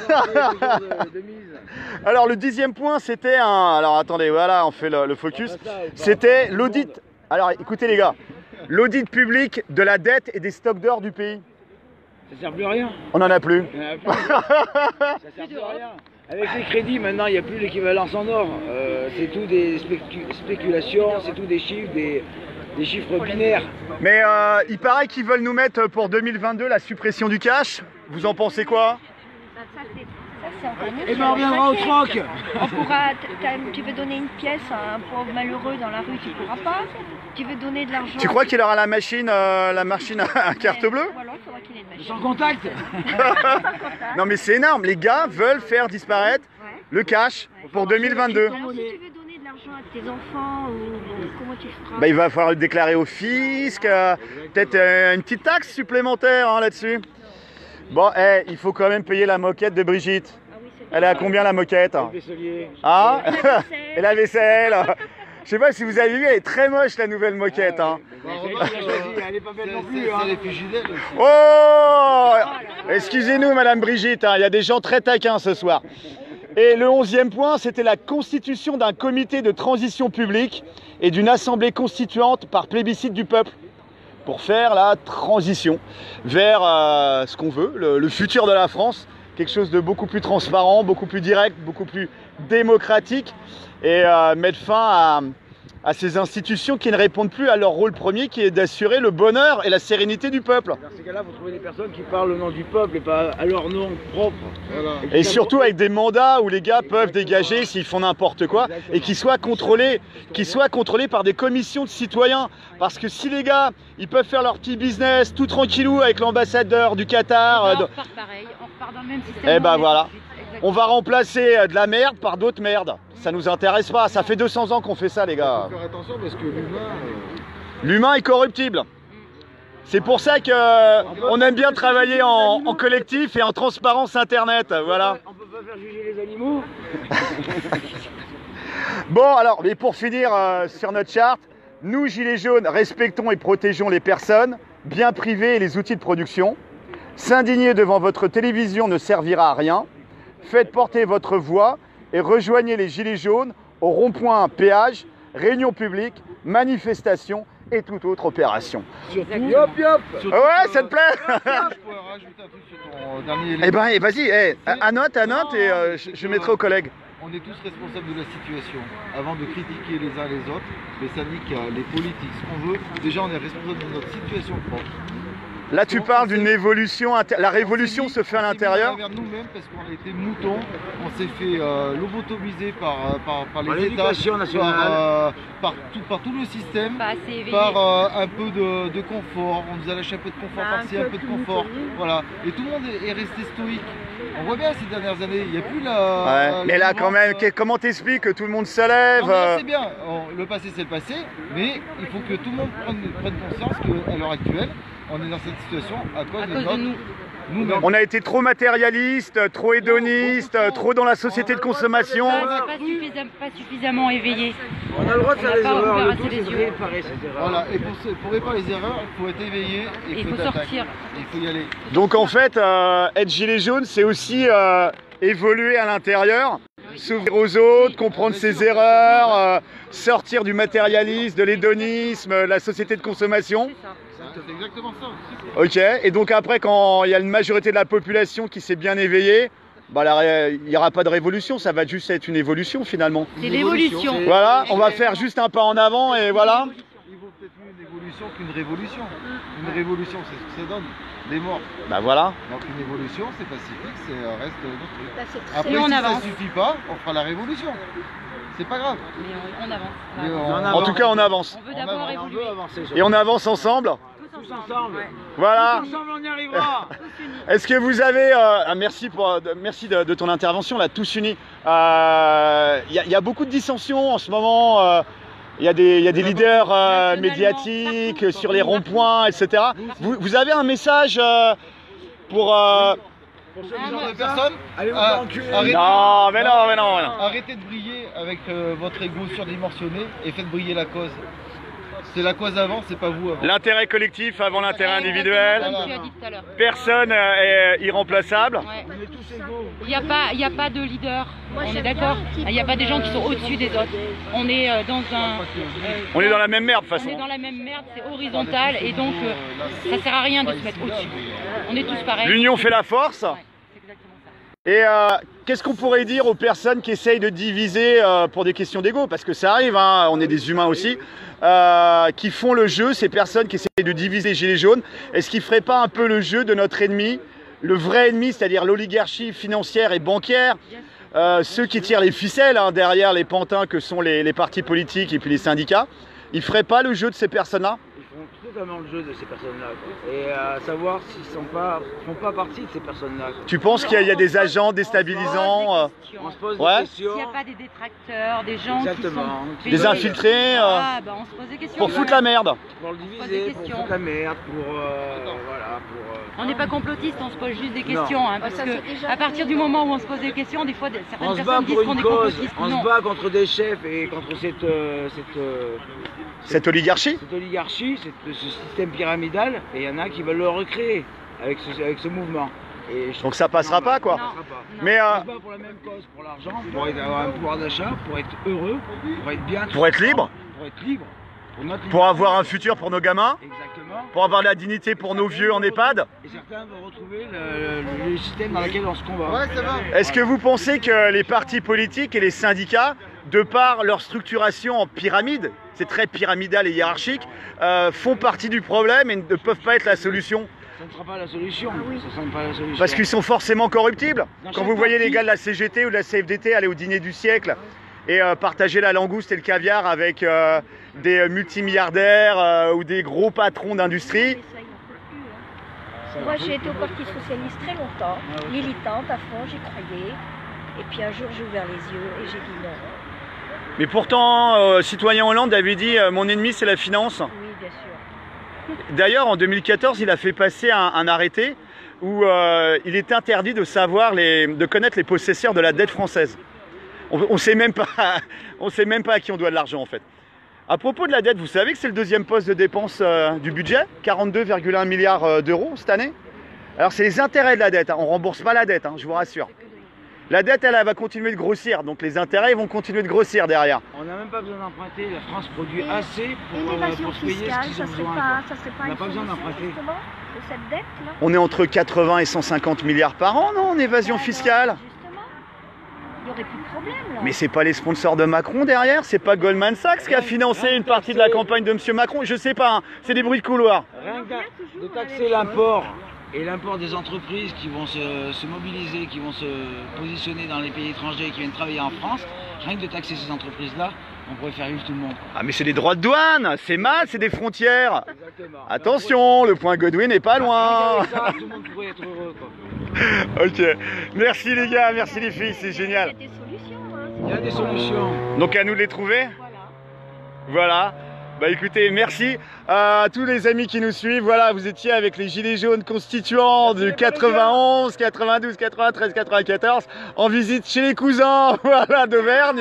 Alors, le dixième point, c'était un... Alors, attendez, voilà, on fait le, le focus. C'était l'audit... Alors, écoutez les gars, l'audit public de la dette et des stocks d'or du pays. Ça sert plus à rien. On n'en a plus. Il y en a plus. Ça sert plus à rien. Avec les crédits, maintenant, il n'y a plus l'équivalence en or. Euh, c'est tout des spécu- spéculations, c'est tout des chiffres, des, des chiffres binaires. Mais euh, il paraît qu'ils veulent nous mettre pour deux mille vingt-deux la suppression du cash. Vous en pensez quoi? Et ben on reviendra au troc. On pourra, tu veux donner une pièce à un pauvre malheureux dans la rue, tu pourras pas. Tu veux donner de l'argent. Tu crois qu'il aura la machine, euh, la machine à carte bleue? Voilà, il faudra qu'il ait une machine. Sans contact. Non mais c'est énorme, les gars veulent faire disparaître Ouais. le cash Ouais. pour deux mille vingt-deux. Alors si tu veux donner de l'argent à tes enfants, ou, ou comment tu feras? Bah, il va falloir le déclarer au fisc, euh, peut-être euh, une petite taxe supplémentaire hein, là-dessus. Bon, eh, il faut quand même payer la moquette de Brigitte. Ah oui, c'est Elle est à combien la moquette? Vaisselier. Ah la vaisselle. Et la vaisselle. Je sais pas si vous avez vu, elle est très moche la nouvelle moquette. Hein. Elle est pas belle non C'est plus. c'est Hein. les filles fidèles aussi. Oh! Excusez-nous, Madame Brigitte, hein, il y a des gens très taquins ce soir. Et le onzième point, c'était la constitution d'un comité de transition publique et d'une assemblée constituante par plébiscite du peuple pour faire la transition vers euh, ce qu'on veut, le, le futur de la France, quelque chose de beaucoup plus transparent, beaucoup plus direct, beaucoup plus démocratique et euh, mettre fin à, à ces institutions qui ne répondent plus à leur rôle premier qui est d'assurer le bonheur et la sérénité du peuple. Dans ces cas-là, il faut trouver des personnes qui parlent au nom du peuple et pas à leur nom propre. Voilà. Et surtout avec des mandats où les gars peuvent dégager s'ils font n'importe quoi et qui soient contrôlés, qui soient contrôlés par des commissions de citoyens. Parce que si les gars, ils peuvent faire leur petit business tout tranquillou avec l'ambassadeur du Qatar, On euh, de- repart pareil, on repart dans le même système. eh ben on est voilà. tout de suite, exactement. on va remplacer euh, de la merde par d'autres merdes. Ça nous intéresse pas. Ça fait deux cents ans qu'on fait ça, les gars. Il faut faire attention parce que l'humain. euh, L'humain est corruptible. C'est pour ça que euh, on aime bien travailler en, en collectif et en transparence internet. Voilà. On peut pas faire juger les animaux. Bon, alors, mais pour finir euh, sur notre charte, nous, Gilets jaunes, respectons et protégeons les personnes, biens privés et les outils de production. S'indigner devant votre télévision ne servira à rien. Faites porter votre voix et rejoignez les Gilets jaunes au rond-point péage, réunion publique, manifestation et toute autre opération. Surtout, Yop yop. surtout Ouais, que- ça te plaît? Je pourrais rajouter un truc sur ton dernier Eh ben, eh, vas-y, eh, annote, annote et euh, je, je mettrai aux collègues. On est tous responsables de la situation. Avant de critiquer les uns les autres, les syndicats, les politiques, ce qu'on veut, déjà on est responsable de notre situation propre. Là, tu parles d'une évolution, inter- la révolution On s'est se mis- fait à on s'est mis l'intérieur. vers nous-mêmes parce qu'on a été moutons, on s'est fait euh, lobotomiser par, euh, par, par les Par États, l'éducation nationale. par, euh, par, tout, par tout le système, Pas assez éveillé. par euh, un peu de, de confort. On nous a lâché un peu de confort Bah, un par-ci, peu un peu de tout, confort. tout. Voilà. Et tout le monde est, est resté stoïque. On voit bien ces dernières années, il n'y a plus la. Ouais. la Mais là, quand mouvance, même, euh, que- comment t'expliques que tout le monde se lève? non, mais là, euh, c'est bien, On- le passé c'est le passé, mais il faut que tout le monde prenne, prenne conscience qu'à l'heure actuelle, on est dans cette situation à cause, À de, cause de notre, nous. nous-mêmes. On a été trop matérialiste, trop hédoniste, trop dans la société de consommation. Pas, pas, suffisam- pas suffisamment éveillé. On a le droit de On faire n'a des pas erreurs. ouvert Le assez tout, les c'est de yeux. réparer ces erreurs. Voilà, et pour, se- pour réparer les erreurs, il faut être éveillé et Il faut attaquer. sortir. Il faut y aller. Donc en fait, euh, être gilet jaune, c'est aussi euh, évoluer à l'intérieur, s'ouvrir aux autres, comprendre ses erreurs, euh, sortir du matérialisme, de l'hédonisme, de la société de consommation. C'est ça. C'est exactement ça. Ok, et donc après, quand il y a une majorité de la population qui s'est bien éveillée, bah, la ré- il n'y aura pas de révolution, ça va juste être une évolution finalement. C'est l'évolution. c'est- Voilà, on va faire juste un pas en avant et voilà. Il vaut peut-être mieux une évolution qu'une révolution. Une révolution, c'est ce que ça donne. Des morts. Bah voilà. Donc une évolution, c'est pacifique, c'est euh, reste notre truc. Là, c'est très- Après, Et on si avance. ça suffit pas, on fera la révolution. C'est pas grave. Mais on, on avance. on Mais avance. on- En En tout cas, on avance. On veut on d'abord avance, On évoluer. veut avancer. Et on avance ensemble. tous ensemble. Voilà. Tous ensemble, on y arrivera. Est-ce que vous avez, euh, ah, merci, pour, de- merci de, de ton intervention, là, tous unis. Euh, Il y, a- il y a beaucoup de dissensions en ce moment. euh, Il y a des, il y a des leaders euh, Nationalement, médiatiques partout, sur les partout. ronds-points, et cetera. Vous, vous avez un message euh, pour... euh, Pour ce Ce genre genre de de personnes, allez vous Ah, faire enculer. arrêtez. Non, mais non, mais non, mais non. arrêtez de briller avec euh, votre ego surdimensionné et faites briller la cause. C'est la cause avant, c'est pas vous avant. L'intérêt collectif avant l'intérêt individuel. Comme tu as dit tout à l'heure. Personne euh, est irremplaçable. Ouais. On est tous égaux. Il n'y a, pas- il y a pas de leader, Moi, on est j'aime d'accord. bien qu'ils Il n'y a pas des gens qui sont peuvent, au-dessus des autres. On est euh, dans un. euh, On est dans la même merde, de toute on est façon. dans la même merde, c'est horizontal et donc euh, ça sert à rien de se mettre au-dessus. On est tous pareils. L'union fait la force. Ouais, c'est exactement ça. Et euh, qu'est-ce qu'on pourrait dire aux personnes qui essayent de diviser euh, pour des questions d'ego? Parce que ça arrive, hein, on est des humains aussi, euh, qui font le jeu, ces personnes qui essayent de diviser les gilets jaunes. Est-ce qu'ils ne feraient pas un peu le jeu de notre ennemi, le vrai ennemi, c'est-à-dire l'oligarchie financière et bancaire, euh, ceux qui tirent les ficelles hein, derrière les pantins que sont les, les partis politiques et puis les syndicats? Ils ne feraient pas le jeu de ces personnes-là? Il font totalement le jeu de ces personnes-là. Et à savoir s'ils ne font pas partie de ces personnes-là. Tu penses qu'il y, y a des agents déstabilisants euh... On se pose ouais. des questions. S'il n'y a pas des détracteurs, des gens Exactement. qui sont... Des infiltrés euh... ah, bah on se pose des questions. Pour foutre la merde. Pour le diviser, pour foutre la merde, pour... Euh, voilà, pour... Euh... On n'est pas complotiste, on se pose juste des questions. Hein, parce ça, que à partir du moment où on se pose des questions, des fois certaines On se bat personnes disent pour qu'on une est cause, complotiste. on Non. se bat contre des chefs et contre cette, euh, cette, euh, Cette oligarchie. cette oligarchie, cette, ce système pyramidal, et il y en a qui veulent le recréer avec ce, avec ce mouvement. Et je Donc ça passera pas quoi. Ça passera pas. Mais On euh, se bat pour la même cause, pour l'argent, pour être- avoir un pouvoir d'achat, pour être heureux, pour être bien. pour être libre, Pour être libre. Pour, notre pour liberté. avoir un futur pour nos gamins, Exactement. pour avoir de la dignité pour nos vieux en EHPAD. Et certains vont retrouver le, le- le système dans lequel on se combat. Ouais, ça va. Est-ce que vous pensez que les partis politiques et les syndicats, de par leur structuration en pyramide, c'est très pyramidal et hiérarchique, euh, font partie du problème et ne peuvent pas être la solution? Ça ne sera pas la solution. Ça ne sera pas la solution. Parce qu'ils sont forcément corruptibles. Dans Quand chaque vous voyez les parti- gars de la C G T ou de la C F D T aller au dîner du siècle et euh, partager la langouste et le caviar avec euh, des euh, multimilliardaires euh, ou des gros patrons d'industrie. Mais ça, il n'en peut plus, hein. Moi, j'ai été au Parti Socialiste très longtemps, militante à fond, j'y croyais. Et puis un jour, j'ai ouvert les yeux et j'ai dit non. Mais pourtant, euh, citoyen Hollande avait dit euh, mon ennemi c'est la finance. Oui, bien sûr. D'ailleurs, en deux mille quatorze, il a fait passer un, un arrêté où euh, il est interdit de savoir les, de connaître les possesseurs de la dette française. On ne sait même pas, on sait même pas à qui on doit de l'argent en fait. À propos de la dette, vous savez que c'est le deuxième poste de dépense euh, du budget, quarante-deux virgule un milliards euh, d'euros cette année. Alors c'est les intérêts de la dette, hein. On ne rembourse pas la dette, hein, je vous rassure. La dette, elle, elle va continuer de grossir, donc les intérêts ils vont continuer de grossir derrière. On n'a même pas besoin d'emprunter, la France produit Et- assez Et pour, euh, l'évasion pour se payer ce fiscale, qu'ils ça ont serait besoin. pas, quoi. ça serait pas On n'a une pas besoin solution, d'emprunter. justement, de cette dette-là? On est entre quatre-vingts et cent cinquante milliards par an, non, en évasion Alors, fiscale. Justement, il n'y aurait plus de problème là. Mais c'est pas les sponsors de Macron derrière, c'est pas Goldman Sachs qui a financé une partie de la campagne de Monsieur Macron, je sais pas, hein. C'est des bruits de couloir. Rien que revient de toujours à la taxer même l'import et l'import des entreprises qui vont se, se mobiliser, qui vont se positionner dans les pays étrangers et qui viennent travailler en France, rien que de taxer ces entreprises-là, on pourrait faire vivre tout le monde. Ah mais c'est des droits de douane, c'est mal, c'est des frontières. Exactement. Attention, le point Godwin n'est pas loin. Avec ça, tout le monde pourrait être heureux. Quoi. Ok, merci les gars, merci les filles, c'est génial. Il y a des solutions. Hein. Il y a des solutions. Donc à nous de les trouver. Voilà. Voilà. Bah écoutez, merci à tous les amis qui nous suivent. Voilà, vous étiez avec les Gilets jaunes constituants du quatre-vingt-onze, quatre-vingt-douze, quatre-vingt-treize, quatre-vingt-quatorze en visite chez les cousins, voilà, d'Auvergne.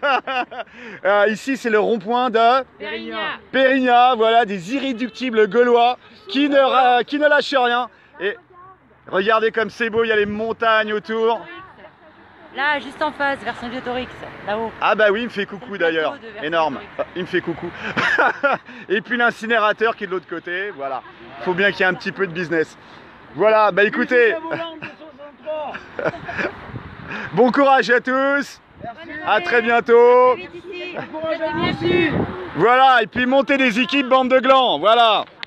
Euh, ici, c'est le rond-point de Périgna. Périgna, voilà, des irréductibles gaulois qui ne, ra- qui ne lâchent rien. Et regardez comme c'est beau, il y a les montagnes autour. Là, juste en face, vers Saint-Viatorix, là-haut. Ah bah oui, il me fait coucou C'est le d'ailleurs, plateau de Versailles. énorme, il me fait coucou. Et puis l'incinérateur qui est de l'autre côté, voilà. Faut bien qu'il y ait un petit peu de business. Voilà, bah écoutez, bon courage à tous, à très bientôt. Vite ici. Faites bien. Voilà, et puis montez des équipes bande de glands, voilà.